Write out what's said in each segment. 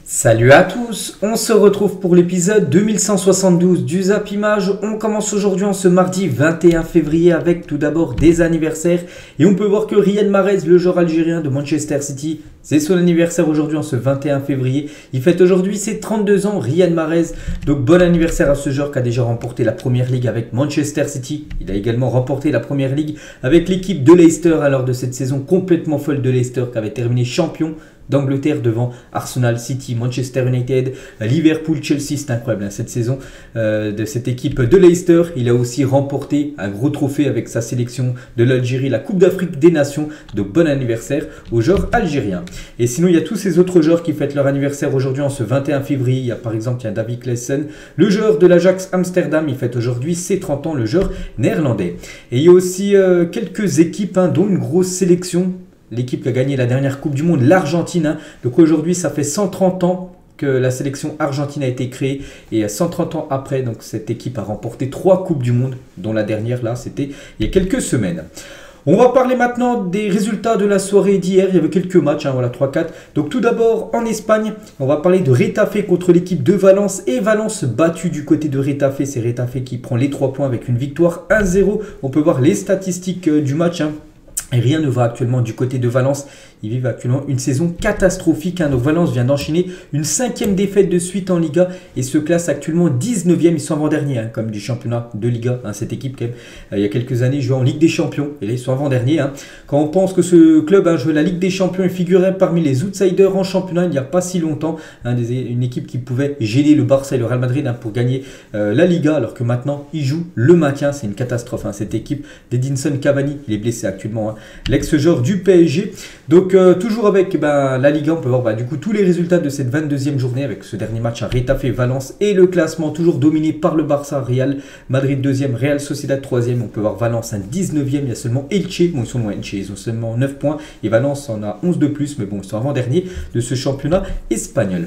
Salut à tous, on se retrouve pour l'épisode 2172 du Zap Image. On commence aujourd'hui en ce mardi 21 février avec tout d'abord des anniversaires. Et on peut voir que Riyad Mahrez, le joueur algérien de Manchester City, c'est son anniversaire aujourd'hui en ce 21 février. Il fête aujourd'hui ses 32 ans, Riyad Mahrez. Donc bon anniversaire à ce joueur qui a déjà remporté la Première Ligue avec Manchester City. Il a également remporté la Première Ligue avec l'équipe de Leicester lors de cette saison complètement folle de Leicester qui avait terminé champion d'Angleterre devant Arsenal, City, Manchester United, Liverpool, Chelsea. C'est incroyable cette saison de cette équipe de Leicester. Il a aussi remporté un gros trophée avec sa sélection de l'Algérie, la Coupe d'Afrique des Nations. Donc bon anniversaire aux joueurs algériens. Et sinon, il y a tous ces autres joueurs qui fêtent leur anniversaire aujourd'hui en ce 21 février. Il y a par exemple David Klaassen, le joueur de l'Ajax Amsterdam. Il fête aujourd'hui ses 30 ans, le joueur néerlandais. Et il y a aussi quelques équipes dont une grosse sélection. L'équipe qui a gagné la dernière Coupe du Monde, l'Argentine. Donc aujourd'hui, ça fait 130 ans que la sélection argentine a été créée. Et 130 ans après, donc cette équipe a remporté 3 Coupes du Monde, dont la dernière, là, c'était il y a quelques semaines. On va parler maintenant des résultats de la soirée d'hier. Il y avait quelques matchs, voilà, 3-4. Donc tout d'abord, en Espagne, on va parler de Retafe contre l'équipe de Valence. Et Valence battu du côté de Retafe. C'est Retafe qui prend les 3 points avec une victoire 1-0. On peut voir les statistiques du match. Et rien ne va actuellement du côté de Valence. Ils vivent actuellement une saison catastrophique. Donc Valence vient d'enchaîner une 5e défaite de suite en Liga et se classe actuellement 19e. Ils sont avant-derniers comme du championnat de Liga. Cette équipe, quand même, il y a quelques années, jouait en Ligue des Champions. Et là, ils sont avant-derniers. Quand on pense que ce club a joué la Ligue des Champions et figurait parmi les outsiders en championnat il n'y a pas si longtemps. Une équipe qui pouvait gêner le Barça et le Real Madrid pour gagner la Liga. Alors que maintenant, ils jouent le maintien. C'est une catastrophe. Cette équipe d'Edinson Cavani, il est blessé actuellement. L'ex-joueur du PSG. Donc toujours avec la Liga, on peut voir du coup tous les résultats de cette 22e journée avec ce dernier match à Retafe, Valence et le classement toujours dominé par le Barça, Real Madrid 2e, Real Sociedad 3e. On peut voir Valence 19e, il y a seulement Elche, bon ils sont loin Elche, ils ont seulement 9 points et Valence en a 11 de plus, mais bon ils sont avant-dernier de ce championnat espagnol.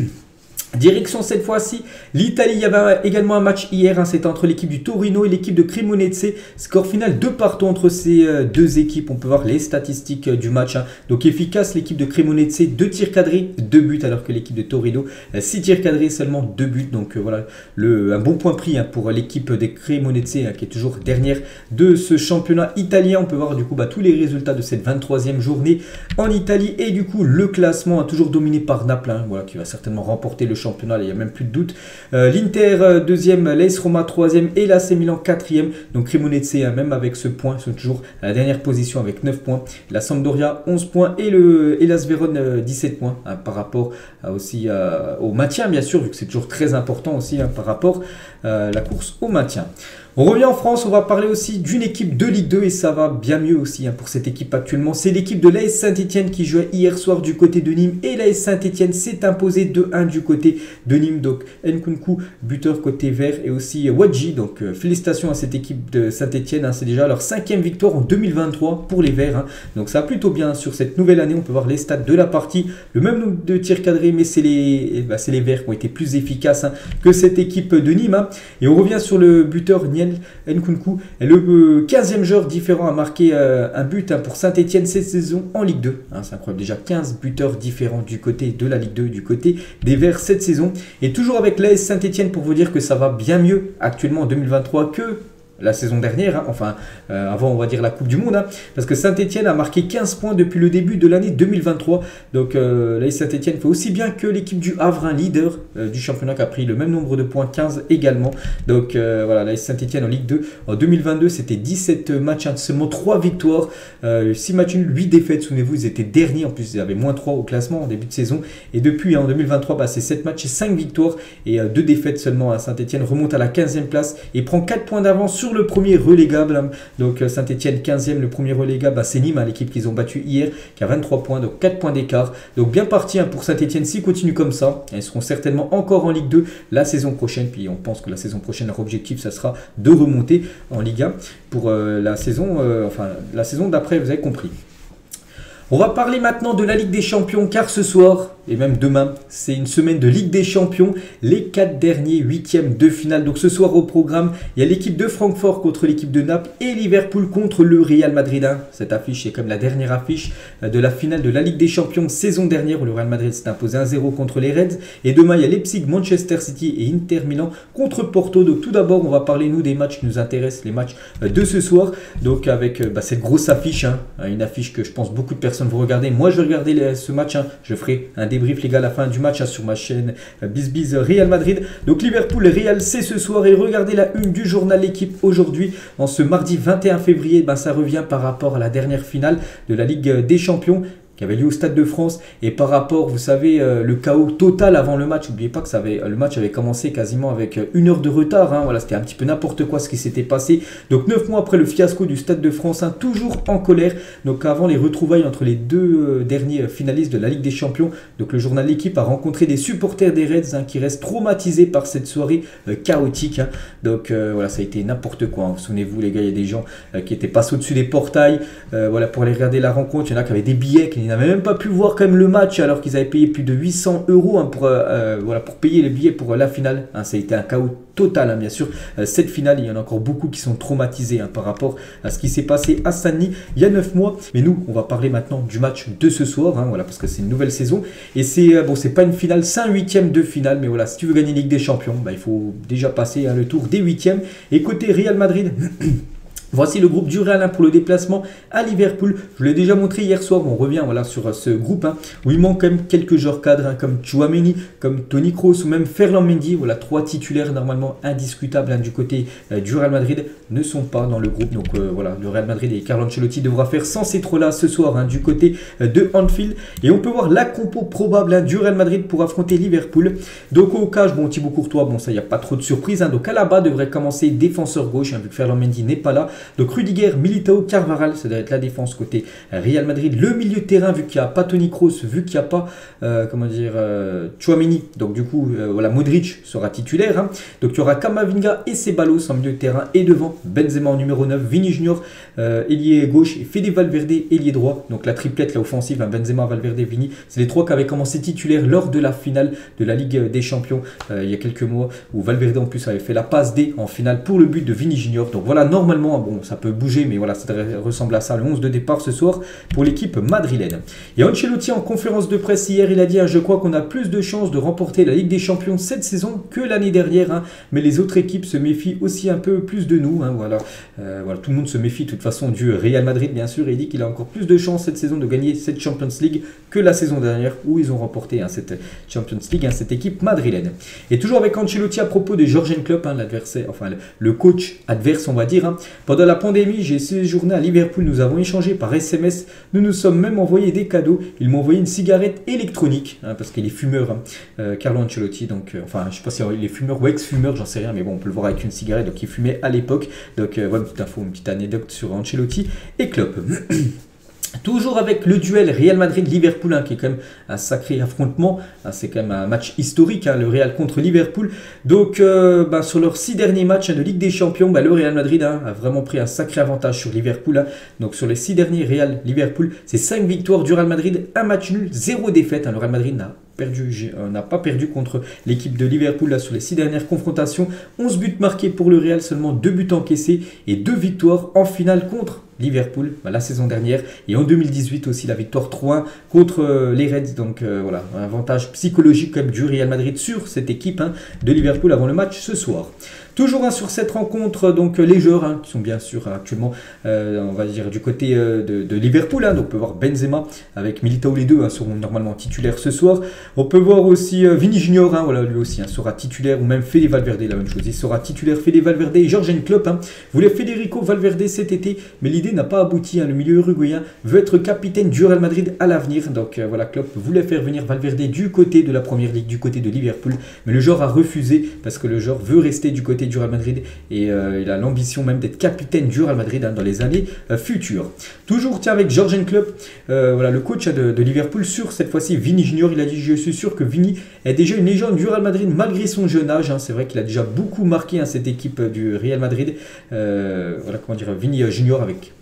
Direction cette fois-ci l'Italie. Il y avait également un match hier, c'était entre l'équipe du Torino et l'équipe de Cremonese. Score final 2-2 entre ces deux équipes. On peut voir les statistiques du match. Donc efficace, l'équipe de Cremonese, 2 tirs cadrés, 2 buts, alors que l'équipe de Torino, 6 tirs cadrés, seulement 2 buts. Donc voilà, un bon point pris pour l'équipe des Cremonese qui est toujours dernière de ce championnat italien. On peut voir du coup tous les résultats de cette 23e journée en Italie. Et du coup le classement toujours dominé par Naples, voilà, qui va certainement remporter le championnat, il n'y a même plus de doute. L'Inter 2e, l'AS Roma 3e et l'AC Milan 4e. Donc Cremonese, même avec ce point, sont toujours à la dernière position avec 9 points. La Sampdoria 11 points et l'AS Vérone 17 points par rapport aussi au maintien, bien sûr, vu que c'est toujours très important aussi par rapport à la course au maintien. On revient en France, on va parler aussi d'une équipe de Ligue 2 et ça va bien mieux aussi pour cette équipe actuellement. C'est l'équipe de l'AS Saint-Etienne qui jouait hier soir du côté de Nîmes et l'AS Saint-Etienne s'est imposé 2-1 du côté de Nîmes. Donc Nkunku, buteur côté vert et aussi Wadji. Donc félicitations à cette équipe de Saint-Etienne. C'est déjà leur 5e victoire en 2023 pour les Verts. Donc ça va plutôt bien sur cette nouvelle année. On peut voir les stats de la partie. Le même nombre de tirs cadrés, mais c'est les Verts qui ont été plus efficaces que cette équipe de Nîmes. Et on revient sur le buteur Niel Nkunku, le 15e joueur différent a marqué un but pour Saint-Etienne cette saison en Ligue 2. C'est incroyable, déjà 15 buteurs différents du côté de la Ligue 2, du côté des Verts cette saison. Et toujours avec l'AS Saint-Etienne pour vous dire que ça va bien mieux actuellement en 2023 que la saison dernière, avant on va dire la Coupe du Monde, parce que Saint-Etienne a marqué 15 points depuis le début de l'année 2023. Donc l'AS Saint-Etienne fait aussi bien que l'équipe du Havre, leader du championnat, qui a pris le même nombre de points, 15 également. Donc voilà, l'AS Saint-Etienne en Ligue 2 en 2022 c'était 17 matchs, seulement 3 victoires, 6 matchs nuls, 8 défaites. Souvenez-vous, ils étaient derniers, en plus ils avaient moins 3 au classement en début de saison. Et depuis en 2023 c'est 7 matchs et 5 victoires et 2 défaites seulement. Saint-Etienne remonte à la 15e place et prend 4 points d'avance sur le premier relégable. Donc Saint-Etienne 15e, le premier relégable, c'est Nîmes, l'équipe qu'ils ont battue hier, qui a 23 points, donc 4 points d'écart. Donc bien parti pour Saint-Etienne s'ils continuent comme ça. Ils seront certainement encore en Ligue 2 la saison prochaine. Puis on pense que la saison prochaine, leur objectif, ça sera de remonter en Ligue 1 pour la saison d'après, vous avez compris. On va parler maintenant de la Ligue des Champions car ce soir, et même demain, c'est une semaine de Ligue des Champions, les 4 derniers huitièmes de finale. Donc ce soir au programme, il y a l'équipe de Francfort contre l'équipe de Naples et Liverpool contre le Real Madrid. Cette affiche est comme la dernière affiche de la finale de la Ligue des Champions saison dernière où le Real Madrid s'est imposé 1-0 contre les Reds. Et demain, il y a Leipzig, Manchester City et Inter Milan contre Porto. Donc tout d'abord, on va parler nous des matchs qui nous intéressent, les matchs de ce soir. Donc avec cette grosse affiche, une affiche que je pense beaucoup de personnes vont regarder. Moi, je vais regarder ce match. Je ferai un débrief les gars à la fin du match sur ma chaîne BizBiz Real Madrid. Donc Liverpool Real, c'est ce soir. Et regardez la une du journal L'équipe aujourd'hui. En ce mardi 21 février, ça revient par rapport à la dernière finale de la Ligue des Champions qui avait lieu au Stade de France, et par rapport, vous savez, le chaos total avant le match. N'oubliez pas que le match avait commencé quasiment avec 1 heure de retard, voilà, c'était un petit peu n'importe quoi ce qui s'était passé. Donc 9 mois après le fiasco du Stade de France, toujours en colère, donc avant les retrouvailles entre les deux derniers finalistes de la Ligue des Champions, donc le journal L'équipe a rencontré des supporters des Reds qui restent traumatisés par cette soirée chaotique, donc voilà, ça a été n'importe quoi, Souvenez-vous les gars, il y a des gens qui étaient passés au-dessus des portails, voilà, pour aller regarder la rencontre. Il y en a qui avaient des billets, qui n'avaient même pas pu voir quand même le match alors qu'ils avaient payé plus de 800 € pour payer les billets pour la finale. Ça a été un chaos total, bien sûr. Cette finale, il y en a encore beaucoup qui sont traumatisés par rapport à ce qui s'est passé à Saint-Denis il y a 9 mois. Mais nous, on va parler maintenant du match de ce soir, voilà, parce que c'est une nouvelle saison. Et c'est c'est pas une finale, c'est un huitième de finale. Mais voilà, si tu veux gagner Ligue des Champions, il faut déjà passer le tour des huitièmes. Et côté Real Madrid... Voici le groupe du Real pour le déplacement à Liverpool. Je vous l'ai déjà montré hier soir. On revient sur ce groupe où il manque quand même quelques joueurs cadres comme Tchouaméni, comme Toni Kroos ou même Ferland Mendy. Voilà, 3 titulaires normalement indiscutables du côté du Real Madrid ne sont pas dans le groupe. Donc voilà, le Real Madrid et Carlo Ancelotti devra faire sans ces trois-là ce soir du côté de Anfield. Et on peut voir la compo probable du Real Madrid pour affronter Liverpool. Donc au cage, Thibaut Courtois, ça il n'y a pas trop de surprise. Donc Alaba devrait commencer défenseur gauche vu que Ferland Mendy n'est pas là. Donc Rudiger, Militao, Carvajal, ça doit être la défense côté Real Madrid. Le milieu de terrain, vu qu'il n'y a pas Toni Kroos, vu qu'il n'y a pas Tchouaméni, donc du coup voilà, Modric sera titulaire. Donc il y aura Camavinga et Ceballos en milieu de terrain, et devant Benzema en numéro 9, Vini Junior ailier gauche et Fede Valverde ailier droit. Donc la triplette, la offensive, Benzema, Valverde, Vini, c'est les trois qui avaient commencé titulaires lors de la finale de la Ligue des Champions il y a quelques mois, où Valverde en plus avait fait la passe D en finale pour le but de Vini Junior. Donc voilà, normalement, ça peut bouger, mais voilà, ça ressemble à ça, le 11 de départ ce soir pour l'équipe madrilène. Et Ancelotti en conférence de presse hier, il a dit je crois qu'on a plus de chances de remporter la Ligue des Champions cette saison que l'année dernière, mais les autres équipes se méfient aussi un peu plus de nous, voilà. Voilà, tout le monde se méfie de toute façon du Real Madrid bien sûr, et il dit qu'il a encore plus de chances cette saison de gagner cette Champions League que la saison dernière où ils ont remporté cette Champions League, cette équipe madrilène. Et toujours avec Ancelotti à propos de Jürgen Klopp, l'adversaire, enfin le coach adverse on va dire, pendant la pandémie, j'ai séjourné à Liverpool, nous avons échangé par SMS, nous nous sommes même envoyé des cadeaux, il m'a envoyé une cigarette électronique, parce qu'il est fumeur, Carlo Ancelotti, donc enfin je sais pas si il est fumeur ou ex-fumeur, j'en sais rien, mais bon on peut le voir avec une cigarette, donc il fumait à l'époque, donc voilà une petite info, une petite anecdote sur Ancelotti et Klopp. Toujours avec le duel Real Madrid-Liverpool, qui est quand même un sacré affrontement, c'est quand même un match historique, le Real contre Liverpool. Donc sur leurs 6 derniers matchs de Ligue des Champions, le Real Madrid a vraiment pris un sacré avantage sur Liverpool. Donc sur les 6 derniers Real-Liverpool, c'est 5 victoires du Real Madrid, 1 match nul, 0 défaite. Le Real Madrid n'a pas perdu contre l'équipe de Liverpool sur les 6 dernières confrontations. 11 buts marqués pour le Real, seulement 2 buts encaissés et 2 victoires en finale contre Liverpool la saison dernière, et en 2018 aussi la victoire 3-1 contre les Reds. Donc voilà, un avantage psychologique comme du Real Madrid sur cette équipe de Liverpool avant le match ce soir. Toujours sur cette rencontre, donc les joueurs qui sont bien sûr actuellement, on va dire du côté de Liverpool. Donc on peut voir Benzema avec Militao, les deux seront normalement titulaires ce soir. On peut voir aussi Vini Junior, voilà, lui aussi sera titulaire, ou même Fede Valverde, la même chose, il sera titulaire. Fede Valverde et Jürgen Klopp voulait Federico Valverde cet été, mais l'idée n'a pas abouti. Le milieu uruguayen veut être capitaine du Real Madrid à l'avenir. Donc voilà, Klopp voulait faire venir Valverde du côté de la Première Ligue, du côté de Liverpool, mais le joueur a refusé parce que le joueur veut rester du côté du Real Madrid et il a l'ambition même d'être capitaine du Real Madrid dans les années futures. Toujours avec Jürgen Klopp, voilà, le coach de Liverpool, sur cette fois-ci Vini Junior, il a dit je suis sûr que Vini est déjà une légende du Real Madrid malgré son jeune âge. C'est vrai qu'il a déjà beaucoup marqué cette équipe du Real Madrid. Voilà, comment dire, Vini Junior avec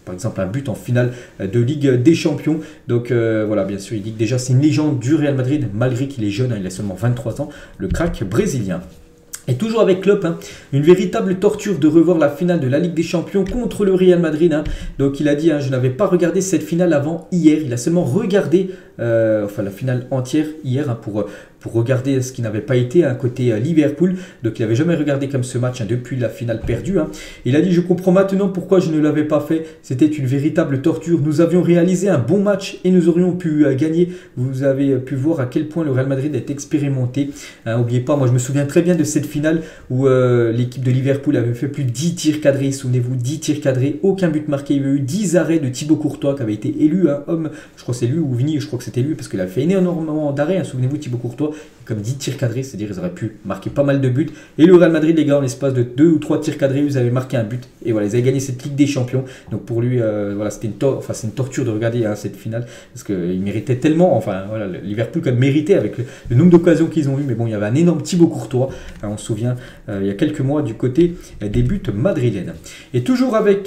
par exemple un but en finale de Ligue des Champions. Donc voilà, bien sûr, il dit que déjà c'est une légende du Real Madrid, malgré qu'il est jeune, hein, il a seulement 23 ans, le crack brésilien. Et toujours avec Klopp, hein, une véritable torture de revoir la finale de la Ligue des Champions contre le Real Madrid. Hein. Donc il a dit, hein, je n'avais pas regardé cette finale avant hier. Il a seulement regardé la finale entière hier hein, pour regarder ce qui n'avait pas été hein, côté Liverpool. Donc il n'avait jamais regardé comme ce match hein, depuis la finale perdue. Hein. Il a dit, je comprends maintenant pourquoi je ne l'avais pas fait. C'était une véritable torture. Nous avions réalisé un bon match et nous aurions pu gagner. Vous avez pu voir à quel point le Real Madrid est expérimenté. N'oubliez pas, moi je me souviens très bien de cette finale où l'équipe de Liverpool avait fait plus de 10 tirs cadrés. Souvenez-vous, 10 tirs cadrés, aucun but marqué. Il y a eu 10 arrêts de Thibaut Courtois qui avait été élu hein, homme. Je crois que c'est lui ou Vini, je crois que c'était lui parce qu'il a fait énormément d'arrêts. Hein. Souvenez-vous, Thibaut Courtois, comme 10 tirs cadrés, c'est-à-dire ils auraient pu marquer pas mal de buts. Et le Real Madrid, les gars, en l'espace de 2 ou 3 tirs cadrés, ils avaient marqué un but. Et voilà, ils avaient gagné cette Ligue des Champions. Donc pour lui, voilà, c'était une torture de regarder hein, cette finale parce qu'il méritait tellement. Enfin, voilà, Liverpool quand même méritait avec le nombre d'occasions qu'ils ont eu. Mais bon, il y avait un énorme Thibaut Courtois. Hein, on se souvient, il y a quelques mois du côté des buts madrilènes. Et toujours avec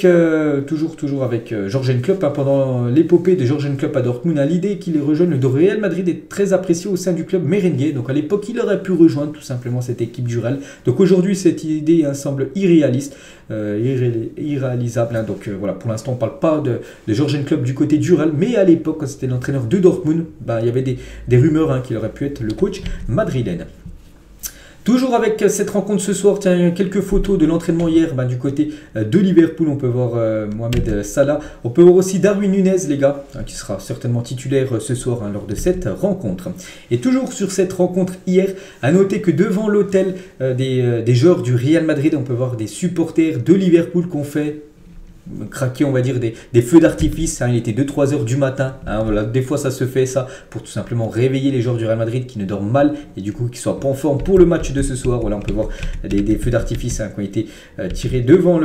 Jürgen Klopp, hein, pendant l'épopée de Jürgen Klopp à Dortmund, hein, l'idée qu'il rejoigne le Real Madrid est très appréciée au sein du club merengue. Donc à l'époque, il aurait pu rejoindre tout simplement cette équipe du Real. Donc aujourd'hui, cette idée hein, semble irréaliste, irréalisable. Hein. Donc voilà, pour l'instant, on ne parle pas de Jürgen Klopp du côté du Real, mais à l'époque, quand c'était l'entraîneur de Dortmund, bah, il y avait des rumeurs hein, qu'il aurait pu être le coach madrilène. Toujours avec cette rencontre ce soir, tiens, quelques photos de l'entraînement hier du côté de Liverpool. On peut voir Mohamed Salah. On peut voir aussi Darwin Nunez, les gars, qui sera certainement titulaire ce soir hein, lors de cette rencontre. Et toujours sur cette rencontre hier, à noter que devant l'hôtel des joueurs du Real Madrid, on peut voir des supporters de Liverpool qui ont fait craquer, on va dire, des feux d'artifice. Hein. Il était 2-3 heures du matin. Hein, voilà. Des fois, ça se fait, ça, pour tout simplement réveiller les joueurs du Real Madrid qui ne dorment mal et du coup qui ne soient pas en forme pour le match de ce soir. Voilà, on peut voir des feux d'artifice hein, qui ont été tirés devant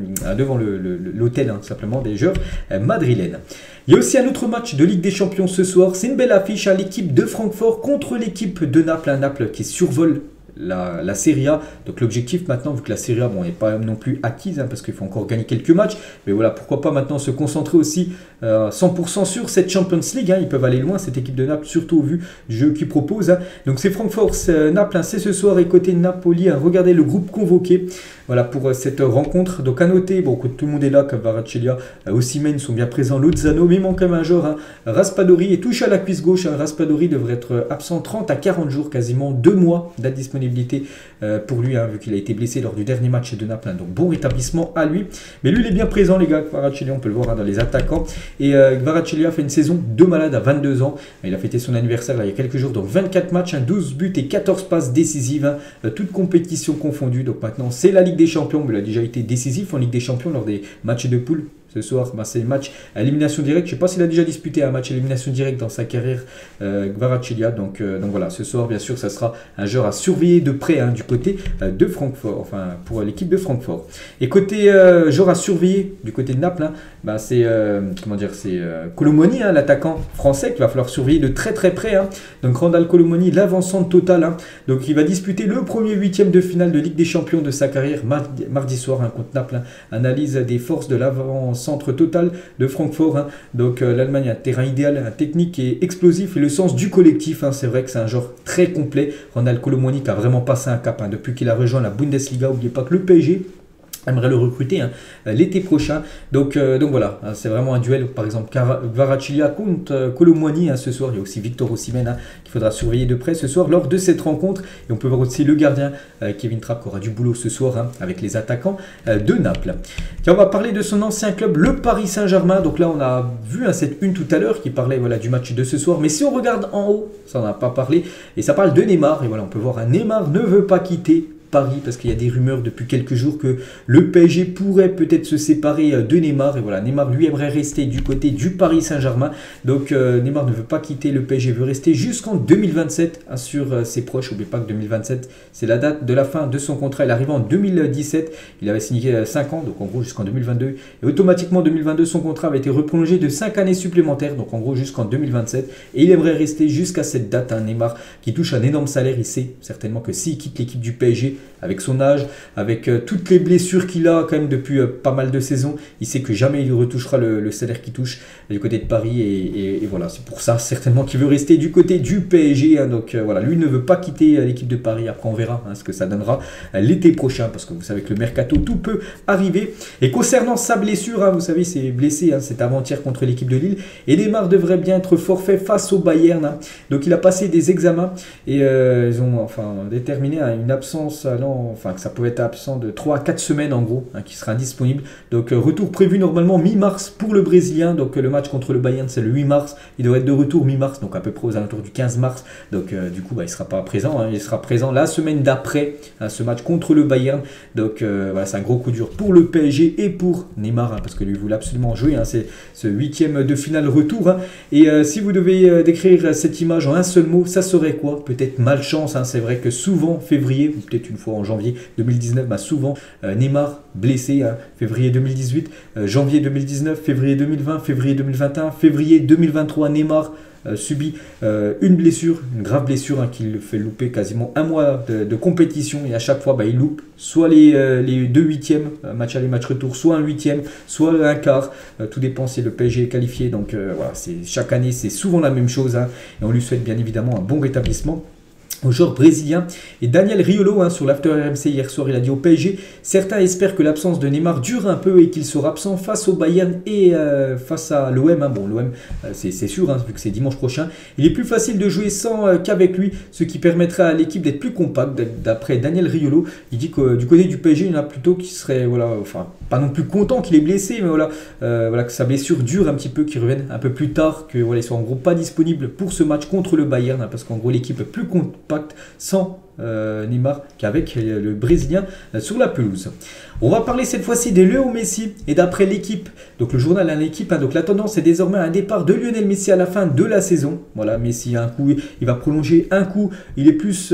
l'hôtel, hein, simplement, des joueurs madrilènes. Il y a aussi un autre match de Ligue des Champions ce soir. C'est une belle affiche, hein, l'équipe de Francfort contre l'équipe de Naples. Un Naples qui survole la Serie A. Donc l'objectif maintenant, vu que la Serie A n'est pas non plus acquise, hein, parce qu'il faut encore gagner quelques matchs, mais voilà, pourquoi pas maintenant se concentrer aussi 100% sur cette Champions League. Hein. Ils peuvent aller loin, cette équipe de Naples, surtout au vu du jeu qu'ils proposent. Hein. Donc c'est Francfort, Naples, hein, c'est ce soir, et côté Napoli, hein, regardez le groupe convoqué. Voilà pour cette rencontre. Donc à noter, bon, que tout le monde est là, comme Kvaratskhelia, Osimhen sont bien présents, Lozano, mais il manque quand même un joueur. Hein. Raspadori est touché à la cuisse gauche. Hein. Raspadori devrait être absent 30 à 40 jours, quasiment 2 mois date disponibilité pour lui, hein, vu qu'il a été blessé lors du dernier match de Naples. Hein. Donc bon rétablissement à lui. Mais lui, il est bien présent, les gars. Kvaratskhelia, on peut le voir hein, dans les attaquants. Et Kvaratskhelia fait une saison de malade à 22 ans. Il a fêté son anniversaire là, il y a quelques jours. Donc 24 matchs, hein, 12 buts et 14 passes décisives. Hein, toutes compétitions confondues. Donc maintenant, c'est la Ligue des Champions, mais il a déjà été décisif en Ligue des Champions lors des matchs de poule. Ce soir, c'est le match à élimination directe. Je ne sais pas s'il a déjà disputé un match à élimination directe dans sa carrière, Kvaratskhelia. Donc voilà, ce soir, bien sûr, ça sera un joueur à surveiller de près hein, du côté de Francfort, enfin pour l'équipe de Francfort. Et côté joueur à surveiller du côté de Naples, hein, bah, c'est Kolo Muani, hein, l'attaquant français, qu'il va falloir surveiller de très très près. Hein. Donc Randal Kolo Muani, l'avancante totale. Hein. Donc il va disputer le premier huitième de finale de Ligue des Champions de sa carrière mardi soir hein, contre Naples. Hein. Analyse des forces de l'avant-centre total de Francfort. Hein. Donc l'Allemagne a un terrain idéal, un technique et explosif et le sens du collectif. Hein. C'est vrai que c'est un joueur très complet. Randal Kolo Muani qui a vraiment passé un cap hein, depuis qu'il a rejoint la Bundesliga. N'oubliez pas que le PSG aimerait le recruter hein, l'été prochain. Donc voilà, hein, c'est vraiment un duel. Par exemple, Kvaratskhelia contre Kolo Muani hein, ce soir. Il y a aussi Victor Osimhen hein, qu'il faudra surveiller de près ce soir lors de cette rencontre. Et on peut voir aussi le gardien Kevin Trapp qui aura du boulot ce soir hein, avec les attaquants de Naples. Tiens, on va parler de son ancien club, le Paris Saint-Germain. Donc là, on a vu hein, cette une tout à l'heure qui parlait voilà, du match de ce soir. Mais si on regarde en haut, ça on n'a pas parlé. Et ça parle de Neymar. Et voilà, on peut voir un Neymar ne veut pas quitter Paris parce qu'il y a des rumeurs depuis quelques jours que le PSG pourrait peut-être se séparer de Neymar. Et voilà, Neymar lui aimerait rester du côté du Paris Saint-Germain. Donc Neymar ne veut pas quitter le PSG, veut rester jusqu'en 2027 hein, sur ses proches. N'oubliez pas que 2027 c'est la date de la fin de son contrat. Il arrive en 2017, il avait signé 5 ans, donc en gros jusqu'en 2022. Et automatiquement en 2022 son contrat avait été reprolongé de 5 années supplémentaires, donc en gros jusqu'en 2027. Et il aimerait rester jusqu'à cette date. Hein, Neymar qui touche un énorme salaire, il sait certainement que s'il quitte l'équipe du PSG, avec son âge, avec toutes les blessures qu'il a quand même depuis pas mal de saisons. Il sait que jamais il retouchera le salaire qu'il touche du côté de Paris et voilà, c'est pour ça certainement qu'il veut rester du côté du PSG. Hein, donc voilà, lui ne veut pas quitter l'équipe de Paris. Après on verra ce que ça donnera l'été prochain parce que vous savez que le mercato tout peut arriver. Et concernant sa blessure, vous savez, c'est blessé, c'est avant-hier contre l'équipe de Lille et Neymar devrait bien être forfait face au Bayern. Donc il a passé des examens et ils ont déterminé une absence que ça pouvait être absent de 3 à 4 semaines en gros, qui sera indisponible. Donc retour prévu normalement mi-mars pour le Brésilien. Donc le match contre le Bayern c'est le 8 mars, il devrait être de retour mi-mars, donc à peu près aux alentours du 15 mars. Donc du coup il ne sera pas présent, il sera présent la semaine d'après ce match contre le Bayern. Donc voilà, c'est un gros coup dur pour le PSG et pour Neymar, parce que lui voulait absolument jouer, c'est ce 8e de finale retour. Et si vous devez décrire cette image en un seul mot, ça serait quoi? Peut-être malchance, c'est vrai que souvent février, ou peut-être une fois en janvier 2019, souvent Neymar blessé, février 2018, janvier 2019, février 2020, février 2021, février 2023, Neymar subit une blessure, une grave blessure qui le fait louper quasiment un mois de compétition et à chaque fois il loupe soit les 2 huitièmes, match aller match retour, soit un huitième, soit un quart, tout dépend si le PSG est qualifié. Donc voilà, chaque année c'est souvent la même chose et on lui souhaite bien évidemment un bon rétablissement au joueur brésilien. Et Daniel Riolo sur l'After RMC hier soir, il a dit au PSG, certains espèrent que l'absence de Neymar dure un peu et qu'il sera absent face au Bayern et face à l'OM. Bon, l'OM c'est sûr, vu que c'est dimanche prochain. Il est plus facile de jouer sans qu'avec lui, ce qui permettrait à l'équipe d'être plus compacte. D'après Daniel Riolo, il dit que du côté du PSG, il y en a plutôt qui seraient pas non plus content qu'il est blessé, mais que sa blessure dure un petit peu, qu'il revienne un peu plus tard, que il soit en gros pas disponible pour ce match contre le Bayern, parce qu'en gros l'équipe est plus compacte sans Neymar qu'avec le Brésilien sur la pelouse. On va parler cette fois-ci de Léo Messi et d'après l'équipe, donc le journal à l'équipe, donc la tendance est désormais un départ de Lionel Messi à la fin de la saison. Voilà, Messi un coup il va prolonger, un coup il est plus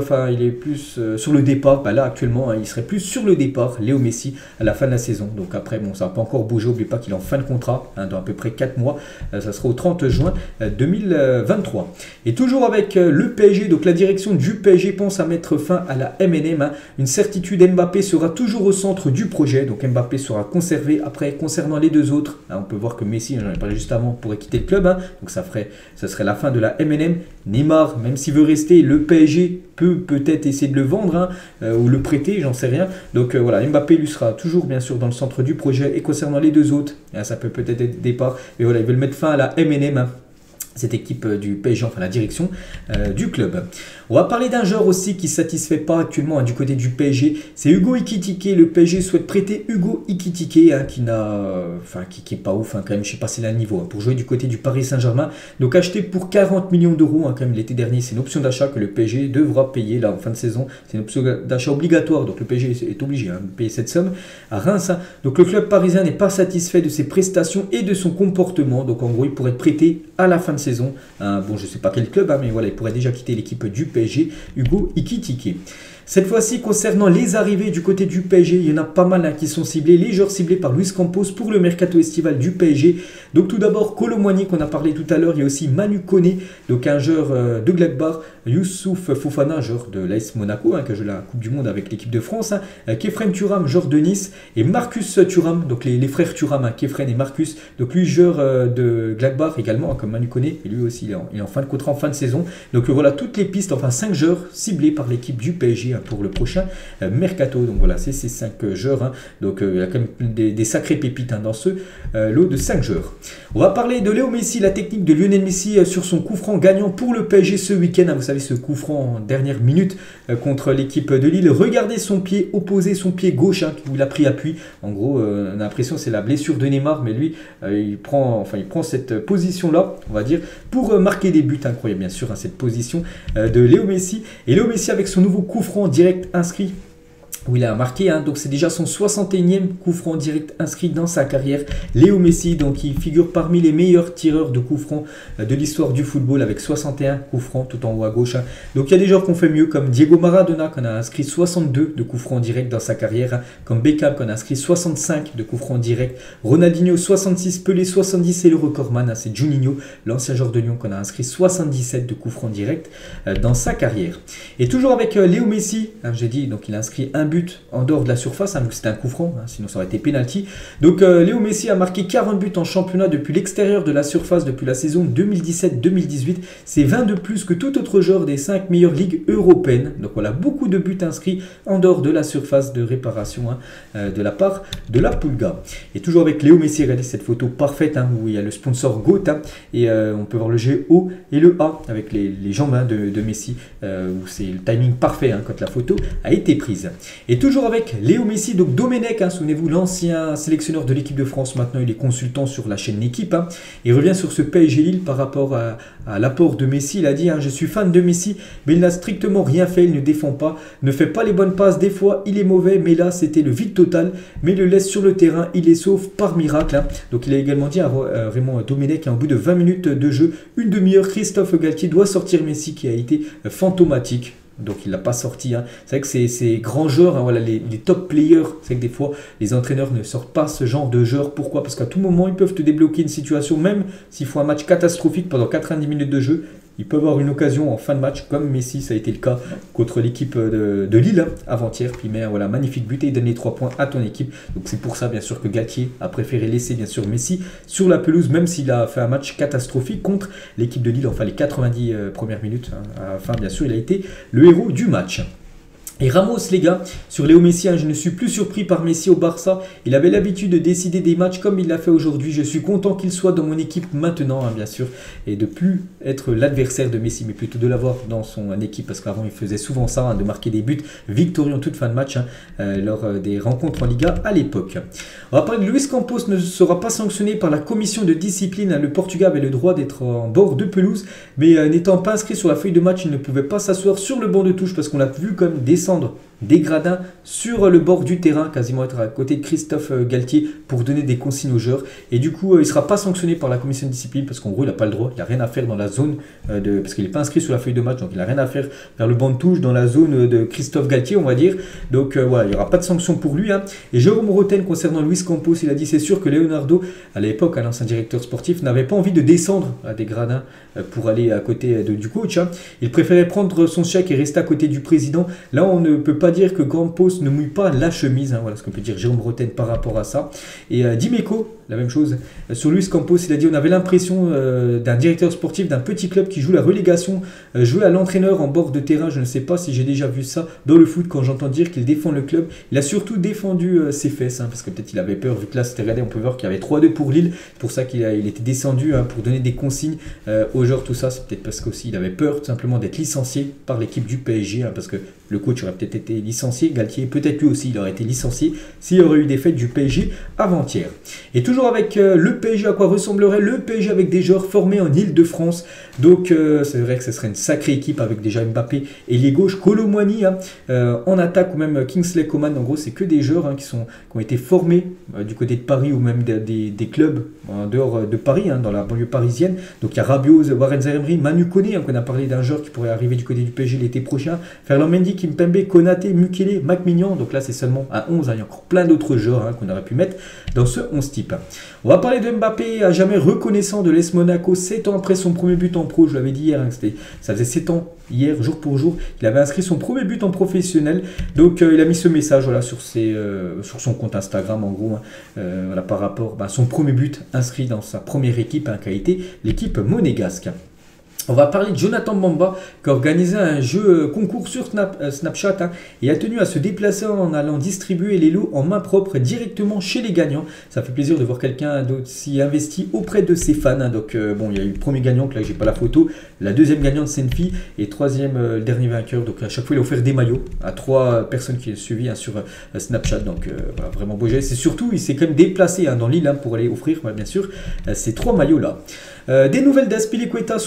sur le départ. Là actuellement il serait plus sur le départ, Léo Messi à la fin de la saison. Donc après ça va pas encore bouger, n'oubliez pas qu'il est en fin de contrat dans à peu près 4 mois, ça sera au 30 juin 2023. Et toujours avec le PSG, donc la direction du PSG pense à mettre fin à la MNM. Une certitude, Mbappé sera toujours au centre du projet, donc Mbappé sera conservé. Après, concernant les deux autres, on peut voir que Messi, j'en ai parlé juste avant, pourrait quitter le club, donc ça serait la fin de la MNM. Neymar, même s'il veut rester, le PSG peut-être essayer de le vendre ou le prêter, j'en sais rien. Donc voilà, Mbappé lui sera toujours bien sûr dans le centre du projet. Et concernant les deux autres, ça peut peut-être être départ, mais voilà, ils veulent mettre fin à la MNM. Cette équipe du PSG, la direction du club. On va parler d'un joueur aussi qui ne satisfait pas actuellement du côté du PSG. C'est Hugo Ekitike. Le PSG souhaite prêter Hugo Ekitike qui est pas ouf quand même. Je sais pas si c'est le niveau pour jouer du côté du Paris Saint-Germain. Donc acheté pour 40 millions d'euros quand même l'été dernier. C'est une option d'achat que le PSG devra payer là en fin de saison. C'est une option d'achat obligatoire. Donc le PSG est obligé de payer cette somme à Reims. Donc le club parisien n'est pas satisfait de ses prestations et de son comportement. Donc en gros il pourrait être prêté à la fin de saison. Bon, je sais pas quel club, mais voilà, il pourrait déjà quitter l'équipe du PSG, Hugo Ekitike. Cette fois-ci, concernant les arrivées du côté du PSG, il y en a pas mal qui sont ciblés. Les joueurs ciblés par Luis Campos pour le mercato estival du PSG. Donc tout d'abord, Kolo Muani qu'on a parlé tout à l'heure. Il y a aussi Manu Koné, donc un joueur de Gladbach. Youssouf Fofana, un joueur de l'AS Monaco, qui a joué la Coupe du Monde avec l'équipe de France. Kefren Thuram, joueur de Nice. Et Marcus Thuram, donc les frères Thuram, Kefren et Marcus. Donc lui, joueur de Gladbach également, comme Manu Koné. Et lui aussi, il est en fin de contrat, en fin de saison. Donc voilà, toutes les pistes, 5 joueurs ciblés par l'équipe du PSG pour le prochain mercato. Donc voilà, c'est ces 5 joueurs. Donc il y a quand même des sacrées pépites dans ce lot de 5 joueurs. On va parler de Léo Messi, la technique de Lionel Messi sur son coup franc gagnant pour le PSG ce week-end. Vous savez, ce coup franc en dernière minute contre l'équipe de Lille. Regardez son pied opposé, son pied gauche où il a pris appui. En gros, on a l'impression que c'est la blessure de Neymar, mais lui, il prend cette position-là, on va dire, pour marquer des buts. Incroyable, bien sûr, cette position de Léo Messi. Et Léo Messi avec son nouveau coup franc direct inscrit où il a marqué, donc c'est déjà son 61e coup franc direct inscrit dans sa carrière. Léo Messi, donc il figure parmi les meilleurs tireurs de coups francs de l'histoire du football avec 61 coups francs tout en haut à gauche. Donc il y a des joueurs qui ont fait mieux comme Diego Maradona qui en a inscrit 62 de coups francs directs dans sa carrière, comme Beckham qui en a inscrit 65 de coups francs directs, Ronaldinho 66, Pelé 70 et le recordman c'est Juninho, l'ancien joueur de Lyon qui en a inscrit 77 de coups francs directs dans sa carrière. Et toujours avec Léo Messi, j'ai dit donc il a inscrit un but en dehors de la surface, donc c'était un coup franc, sinon ça aurait été penalty. Donc Léo Messi a marqué 40 buts en championnat depuis l'extérieur de la surface depuis la saison 2017-2018. C'est 20 de plus que tout autre joueur des 5 meilleures ligues européennes. Donc voilà, beaucoup de buts inscrits en dehors de la surface de réparation de la part de la Pulga. Et toujours avec Léo Messi, regardez cette photo parfaite où il y a le sponsor GOAT et on peut voir le G, O et le A avec les jambes de Messi où c'est le timing parfait quand la photo a été prise. Et toujours avec Léo Messi, donc Domenech, souvenez-vous, l'ancien sélectionneur de l'équipe de France, maintenant il est consultant sur la chaîne L'équipe. Il revient sur ce PSG Lille par rapport à l'apport de Messi. Il a dit je suis fan de Messi, mais il n'a strictement rien fait, il ne défend pas, ne fait pas les bonnes passes, des fois il est mauvais, mais là c'était le vide total, mais il le laisse sur le terrain, il est sauf par miracle. Donc il a également dit à Raymond Domenech, au bout de 20 minutes de jeu, une demi-heure, Christophe Galtier doit sortir Messi qui a été fantomatique. Donc il ne l'a pas sorti. C'est vrai que ces grands joueurs, voilà, les top players, c'est que des fois les entraîneurs ne sortent pas ce genre de joueurs. Pourquoi? Parce qu'à tout moment ils peuvent te débloquer une situation, même s'il faut un match catastrophique pendant 90 minutes de jeu. Ils peuvent avoir une occasion en fin de match, comme Messi, ça a été le cas contre l'équipe de Lille avant-hier. Puis il met un magnifique but et il donne les 3 points à ton équipe. Donc c'est pour ça, bien sûr, que Galtier a préféré laisser, bien sûr, Messi sur la pelouse, même s'il a fait un match catastrophique contre l'équipe de Lille. Enfin, les 90 premières minutes. À la fin, bien sûr, il a été le héros du match. Et Ramos, les gars, sur Léo Messi, je ne suis plus surpris par Messi au Barça. Il avait l'habitude de décider des matchs comme il l'a fait aujourd'hui. Je suis content qu'il soit dans mon équipe maintenant, bien sûr, et de plus être l'adversaire de Messi, mais plutôt de l'avoir dans son équipe, parce qu'avant, il faisait souvent ça, de marquer des buts victorieux en toute fin de match, lors des rencontres en Liga à l'époque. On va parler de Luis Campos ne sera pas sanctionné par la commission de discipline. Le Portugal avait le droit d'être en bord de pelouse, mais n'étant pas inscrit sur la feuille de match, il ne pouvait pas s'asseoir sur le banc de touche, parce qu'on l'a vu comme descendre des gradins sur le bord du terrain, quasiment être à côté de Christophe Galtier pour donner des consignes aux joueurs. Et du coup, il ne sera pas sanctionné par la commission de discipline parce qu'en gros, il n'a pas le droit, il n'a rien à faire dans la zone, parce qu'il n'est pas inscrit sur la feuille de match, donc il n'a rien à faire vers le banc de touche dans la zone de Christophe Galtier, on va dire. Donc voilà, il n'y aura pas de sanction pour lui. Et Jérôme Roten, concernant Luis Campos, il a dit c'est sûr que Leonardo, à l'époque, l'ancien directeur sportif, n'avait pas envie de descendre à des gradins pour aller à côté du coach. Il préférait prendre son chèque et rester à côté du président. Là, on ne peut pas dire que Campos ne mouille pas la chemise. Voilà ce qu'on peut dire Jérôme Roten par rapport à ça. Et Dimeco, la même chose. Sur Luis Campos, il a dit on avait l'impression d'un directeur sportif d'un petit club qui joue la relégation, jouer à l'entraîneur en bord de terrain. Je ne sais pas si j'ai déjà vu ça dans le foot quand j'entends dire qu'il défend le club. Il a surtout défendu ses fesses, parce que peut-être il avait peur, vu que là c'était regardé, on peut voir qu'il y avait 3-2 pour Lille. C'est pour ça qu'il était descendu pour donner des consignes aux joueurs, tout ça. C'est peut-être parce qu'aussi il avait peur tout simplement d'être licencié par l'équipe du PSG, parce que le coach aurait peut-être été licencié. Galtier, peut-être lui aussi, il aurait été licencié s'il y aurait eu des fêtes du PSG avant-hier. Et toujours avec le PSG, à quoi ressemblerait le PSG avec des joueurs formés en Île-de-France. Donc c'est vrai que ce serait une sacrée équipe avec déjà Mbappé et les gauches, Kolo Muani en attaque, ou même Kingsley Coman. En gros, c'est que des joueurs qui ont été formés du côté de Paris, ou même des clubs en dehors de Paris, dans la banlieue parisienne. Donc il y a Rabiot, Warren Zaïre-Emery, Manu Koné, qu'on a parlé d'un joueur qui pourrait arriver du côté du PSG l'été prochain, Ferland Mendy, Kimpembe, Konaté, Mukele, Macmillan. Donc là c'est seulement un 11, il y a encore plein d'autres joueurs qu'on aurait pu mettre dans ce 11 type. On va parler de Mbappé, à jamais reconnaissant de l'AS Monaco, 7 ans après son premier but en pro. Je l'avais dit hier, ça faisait 7 ans hier, jour pour jour, il avait inscrit son premier but en professionnel. Donc il a mis ce message sur son compte Instagram, en gros, par rapport à son premier but inscrit dans sa première équipe, qui a été l'équipe monégasque. On va parler de Jonathan Bamba qui a organisé un jeu concours sur Snapchat et a tenu à se déplacer en allant distribuer les lots en main propre directement chez les gagnants. Ça fait plaisir de voir quelqu'un d'aussi investi auprès de ses fans. Donc il y a eu le premier gagnant, que là j'ai pas la photo, la deuxième gagnante c'est une fille et troisième le dernier vainqueur. Donc à chaque fois il a offert des maillots à 3 personnes qui ont suivi sur Snapchat. Donc voilà, vraiment beau geste. Et surtout il s'est quand même déplacé dans l'île pour aller offrir bien sûr ces 3 maillots là. Des nouvelles d'Azpilicueta, souvenez-vous, il y a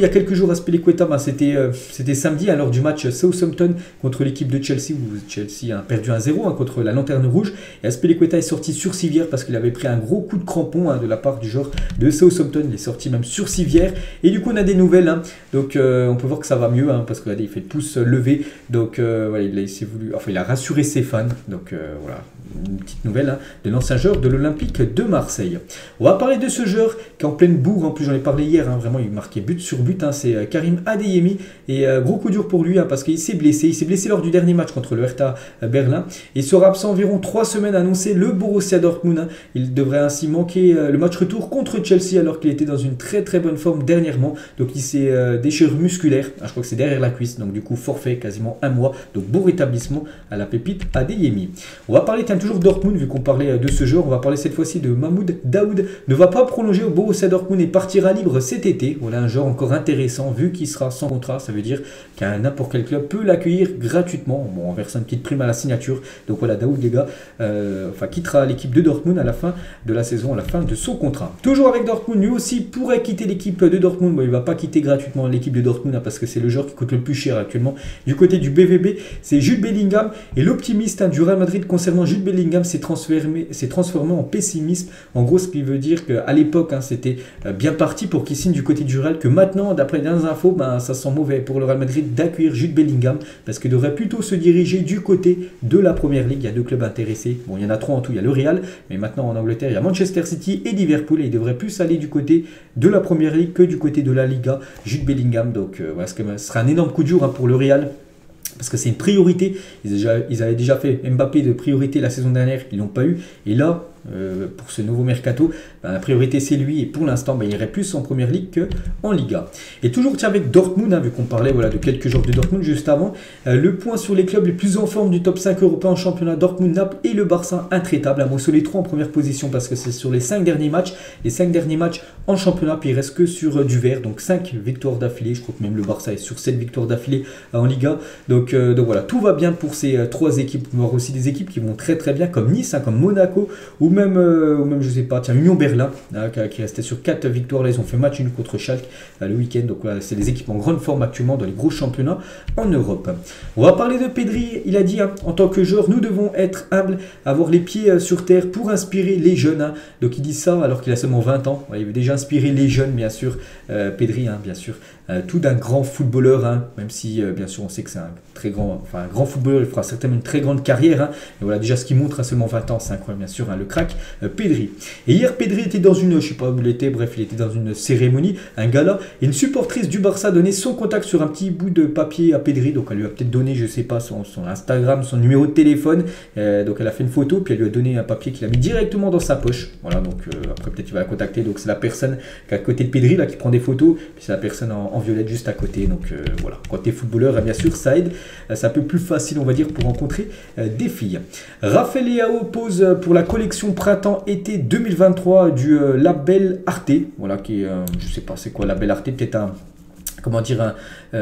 a quelques jours, Azpilicueta, c'était samedi, lors du match Southampton contre l'équipe de Chelsea, où Chelsea a perdu 1-0 contre la Lanterne Rouge. Et Azpilicueta est sorti sur civière parce qu'il avait pris un gros coup de crampon de la part du joueur de Southampton. Il est sorti même sur civière. Et du coup, on a des nouvelles. Donc, on peut voir que ça va mieux parce qu'il fait le pouce levé. Donc, voilà, il a rassuré ses fans. Donc, voilà. Une petite nouvelle de l'ancien joueur de l'Olympique de Marseille. On va parler de ce joueur qui est en pleine bourre. En plus, j'en ai parlé hier. Vraiment, il marquait but sur but. C'est Karim Adeyemi. Et gros coup dur pour lui parce qu'il s'est blessé. Il s'est blessé lors du dernier match contre le Hertha Berlin. Et sera absent environ 3 semaines, annoncé le Borussia Dortmund. Il devrait ainsi manquer le match retour contre Chelsea alors qu'il était dans une très très bonne forme dernièrement. Donc, il s'est déchirure musculaire. Je crois que c'est derrière la cuisse. Donc, du coup, forfait quasiment 1 mois. Donc, bon rétablissement à la pépite Adeyemi. On va parler toujours Dortmund, vu qu'on parlait de ce joueur. On va parler cette fois-ci de Mahmoud Daoud. Ne va pas prolonger au Borussia Dortmund et partira libre cet été. Voilà un joueur encore intéressant, vu qu'il sera sans contrat. Ça veut dire qu'un n'importe quel club peut l'accueillir gratuitement. Bon, on verse une petite prime à la signature. Donc voilà, Daoud, les gars, quittera l'équipe de Dortmund à la fin de la saison, à la fin de son contrat. Toujours avec Dortmund, lui aussi pourrait quitter l'équipe de Dortmund. Bon, il ne va pas quitter gratuitement l'équipe de Dortmund parce que c'est le joueur qui coûte le plus cher actuellement. Du côté du BVB, c'est Jude Bellingham. Et l'optimiste du Real Madrid concernant Jude Bellingham s'est transformé en pessimiste. En gros, ce qui veut dire qu'à l'époque, c'était bien parti pour qu'il signe du côté du Real, que maintenant, d'après les dernières infos, ça sent mauvais pour le Real Madrid d'accueillir Jude Bellingham, parce qu'il devrait plutôt se diriger du côté de la Première Ligue. Il y a 2 clubs intéressés. Bon, il y en a 3 en tout. Il y a le Real, mais maintenant en Angleterre, il y a Manchester City et Liverpool, et il devrait plus aller du côté de la Première Ligue que du côté de la Liga, Jude Bellingham. Donc, voilà, ce sera un énorme coup dur pour le Real. Parce que c'est une priorité. Ils avaient déjà fait Mbappé de priorité la saison dernière, ils ne l'ont pas eu. Et là, pour ce nouveau mercato, la priorité c'est lui. Et pour l'instant, il irait plus en Première Ligue qu'en Liga. Et toujours avec Dortmund, vu qu'on parlait de quelques joueurs de Dortmund juste avant. Le point sur les clubs les plus en forme du top 5 européen en championnat, Dortmund, Naples et le Barça intraitable. Moi, sur les 3 en première position parce que c'est sur les 5 derniers matchs. Les 5 derniers matchs en championnat, puis il reste que sur du vert. Donc 5 victoires d'affilée. Je crois que même le Barça est sur 7 victoires d'affilée en Liga. Donc voilà, tout va bien pour ces 3 équipes. On va voir aussi des équipes qui vont très très bien, comme Nice, comme Monaco, ou même je sais pas, Union Berlin, qui restait sur 4 victoires. Là, ils ont fait match nul contre Schalke le week-end. Donc voilà, c'est des équipes en grande forme actuellement dans les gros championnats en Europe. On va parler de Pedri. Il a dit, en tant que joueur, nous devons être humbles, avoir les pieds sur terre pour inspirer les jeunes. Donc il dit ça alors qu'il a seulement 20 ans. Il veut déjà inspirer les jeunes, bien sûr. Pedri, bien sûr. Tout d'un grand footballeur, même si bien sûr on sait que c'est un grand footballeur, il fera certainement une très grande carrière. Et voilà déjà ce qu'il montre à seulement 20 ans, c'est incroyable, bien sûr, le crack Pedri. Et hier Pedri était dans une, je sais pas où il était, bref, il était dans une cérémonie, un gala, et une supportrice du Barça donnait son contact sur un petit bout de papier à Pedri. Donc elle lui a peut-être donné, je sais pas, son Instagram, son numéro de téléphone. Donc elle a fait une photo, puis elle lui a donné un papier qu'il a mis directement dans sa poche. Voilà, donc après peut-être il va la contacter. Donc c'est la personne qui est à côté de Pedri là qui prend des photos, puis c'est la personne en violette juste à côté. Donc voilà, quand tu es footballeur, bien sûr ça aide, c'est un peu plus facile on va dire pour rencontrer des filles. Raphaël Leao pose pour la collection printemps-été 2023 du label Arte, voilà, qui est, je sais pas c'est quoi label Arte, peut-être un, comment dire,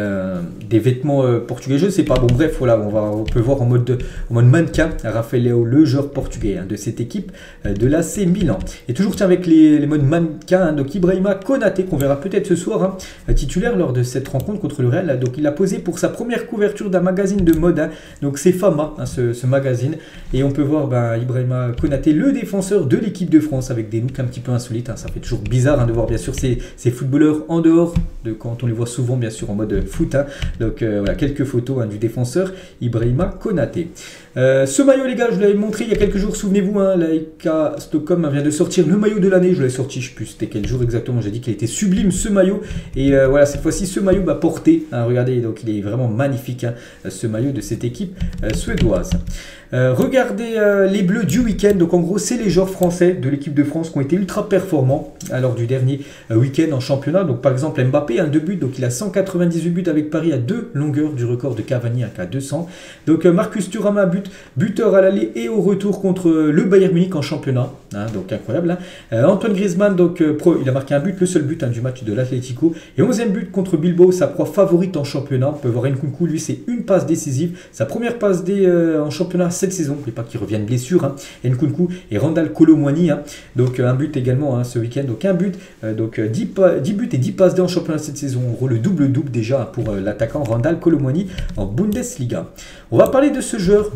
des vêtements portugais, je ne sais pas. Bon bref, voilà, on peut voir en mode mannequin Raphaël Leao, le joueur portugais de cette équipe de l'AC Milan. Et toujours avec les modes mannequin, donc Ibrahima Konaté, qu'on verra peut-être ce soir, titulaire lors de cette rencontre contre le Real. Donc il a posé pour sa première couverture d'un magazine de mode, donc c'est Fama, ce magazine. Et on peut voir Ibrahima Konaté, le défenseur de l'équipe de France, avec des looks un petit peu insolites. Ça fait toujours bizarre de voir bien sûr ces footballeurs en dehors de quand on les voit souvent bien sûr en mode foot. Donc voilà, quelques photos du défenseur Ibrahima Konaté. Ce maillot les gars, je vous l'avais montré il y a quelques jours, souvenez-vous, Laika Stockholm vient de sortir le maillot de l'année. Je l'avais sorti, je ne sais plus c'était quel jour exactement, j'ai dit qu'il était sublime ce maillot. Et voilà, cette fois-ci ce maillot porté, regardez, donc il est vraiment magnifique, ce maillot de cette équipe suédoise. Regardez les Bleus du week-end. Donc en gros c'est les joueurs français de l'équipe de France qui ont été ultra performants lors du dernier week-end en championnat. Donc par exemple Mbappé, 2 buts, donc il a 198 buts avec Paris à 2 longueurs du record de Cavani à 200. Donc Marcus Thuram, buteur à l'aller et au retour contre le Bayern Munich en championnat, donc incroyable. Antoine Griezmann, donc il a marqué un but, le seul but du match de l'Atlético, et 11e but contre Bilbao, sa proie favorite en championnat. On peut voir Nkunku, lui c'est une passe décisive, sa première passe en championnat cette saison, n'oubliez pas qu'il revient de blessure, Nkunku et Randal Kolo Muani, donc un but également ce week-end, donc un but, donc 10 buts et 10 passes D en championnat cette saison. pour le double-double déjà pour l'attaquant Randal Kolo Muani en Bundesliga. On va parler de ce joueur.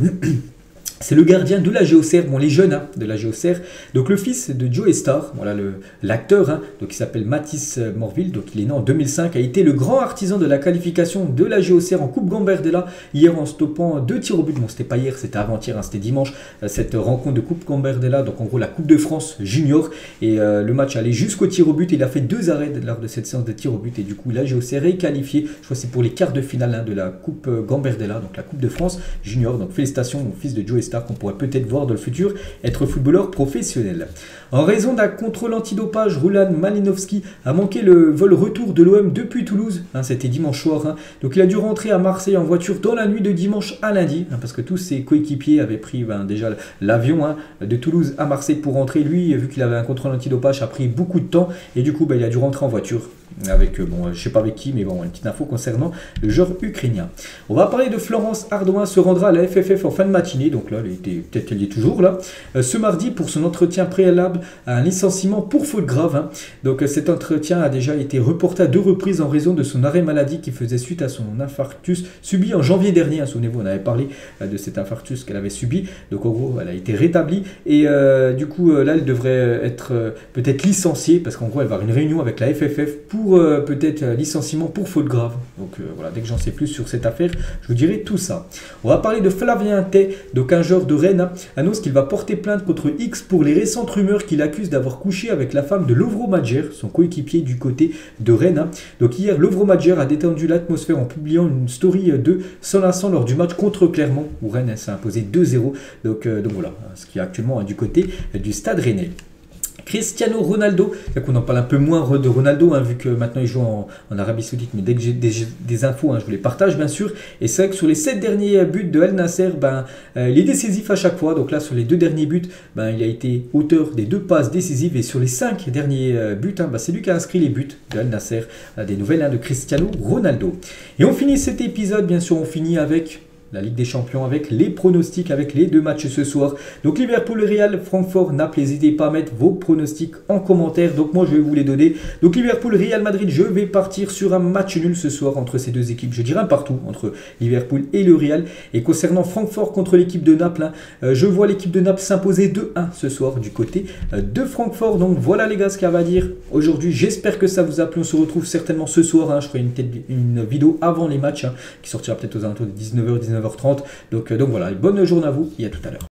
C'est le gardien de la Géocère, bon les jeunes de la Géocère, donc le fils de Joe Star, voilà l'acteur, donc il s'appelle Mathis Morville, donc il est né en 2005, a été le grand artisan de la qualification de la Géocère en Coupe Gambardella, hier en stoppant 2 tirs au but, bon c'était pas hier, c'était avant-hier, c'était dimanche, cette rencontre de Coupe Gambardella, donc en gros la Coupe de France junior, et le match allait jusqu'au tir au but, il a fait 2 arrêts lors de cette séance de tir au but, et du coup la Géocère est qualifiée, je crois que c'est pour les quarts de finale de la Coupe Gambardella, donc la Coupe de France junior, donc félicitations au fils de Joe Star, qu'on pourrait peut-être voir dans le futur être footballeur professionnel. En raison d'un contrôle antidopage, Rulan Malinovski a manqué le vol retour de l'OM depuis Toulouse, c'était dimanche soir, donc il a dû rentrer à Marseille en voiture dans la nuit de dimanche à lundi, parce que tous ses coéquipiers avaient pris déjà l'avion de Toulouse à Marseille pour rentrer. Lui, vu qu'il avait un contrôle antidopage, a pris beaucoup de temps, et du coup il a dû rentrer en voiture avec, bon, je sais pas avec qui, mais bon, une petite info concernant le joueur ukrainien. On va parler de Florence Ardouin, se rendra à la FFF en fin de matinée, donc là, peut-être qu'elle y est toujours là, ce mardi pour son entretien préalable à un licenciement pour faute grave. Donc cet entretien a déjà été reporté à 2 reprises en raison de son arrêt maladie qui faisait suite à son infarctus subi en janvier dernier. Souvenez-vous, on avait parlé de cet infarctus qu'elle avait subi, donc en gros, elle a été rétablie, et du coup, là, elle devrait être peut-être licenciée, parce qu'en gros, elle va avoir une réunion avec la FFF pour peut-être licenciement pour faute grave. Donc voilà, dès que j'en sais plus sur cette affaire, je vous dirai tout ça. On va parler de Flavien Tay, donc un joueur de Rennes, annonce qu'il va porter plainte contre X pour les récentes rumeurs qu'il accuse d'avoir couché avec la femme de Lovro Majer, son coéquipier du côté de Rennes. Donc hier, Lovro Majer a détendu l'atmosphère en publiant une story de Saint-Vincent lors du match contre Clermont, où Rennes s'est imposé 2-0. Donc voilà, ce qui est actuellement du côté du stade rennais. Cristiano Ronaldo, on en parle un peu moins de Ronaldo, vu que maintenant il joue en Arabie Saoudite, mais dès que j'ai des infos, je vous les partage bien sûr. Et c'est vrai que sur les 7 derniers buts de Al Nasser, il est décisif à chaque fois. Donc là, sur les 2 derniers buts, il a été auteur des 2 passes décisives. Et sur les 5 derniers buts, c'est lui qui a inscrit les buts de Al Nasser. Des nouvelles de Cristiano Ronaldo. Et on finit cet épisode, bien sûr, on finit avec la Ligue des Champions, avec les pronostics, avec les 2 matchs ce soir. Donc Liverpool, Real, Francfort, Naples, n'hésitez pas à mettre vos pronostics en commentaire. Donc moi je vais vous les donner. Donc Liverpool, Real Madrid, je vais partir sur un match nul ce soir entre ces 2 équipes. Je dirais un partout entre Liverpool et le Real. Et concernant Francfort contre l'équipe de Naples, je vois l'équipe de Naples s'imposer 2-1 ce soir du côté de Francfort. Donc voilà les gars ce qu'il y a à dire aujourd'hui. J'espère que ça vous a plu. On se retrouve certainement ce soir. Je ferai une vidéo avant les matchs qui sortira peut-être aux alentours de 19h, 19h30. Donc voilà, bonne journée à vous et à tout à l'heure.